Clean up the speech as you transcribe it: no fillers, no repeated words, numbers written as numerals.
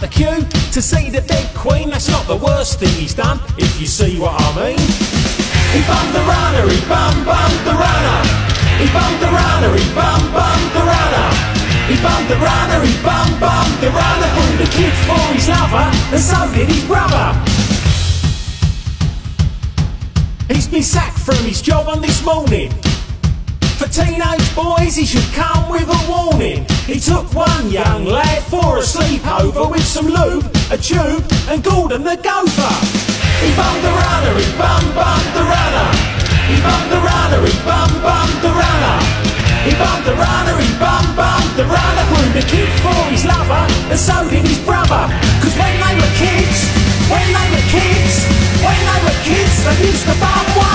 the queue to see the dead queen. That's not the worst thing he's done, if you see what I mean. He bummed the runner, he bummed the runner. He bummed the runner, he bummed the runner. He bummed the runner, he bummed the runner. Pulled the kid for his lover, and so did his brother. He's been sacked from his job on this morning. For teenage boys he should come with a warning. He took one young lad for a sleepover with some lube, a tube and Gordon the gopher. He bummed the runner, he bummed the runner. He bummed the runner, he bummed the runner. He bummed the runner, he bummed the runner. Groomed a kid for his lover, and so did his brother. Cause when they were kids, they used to bum one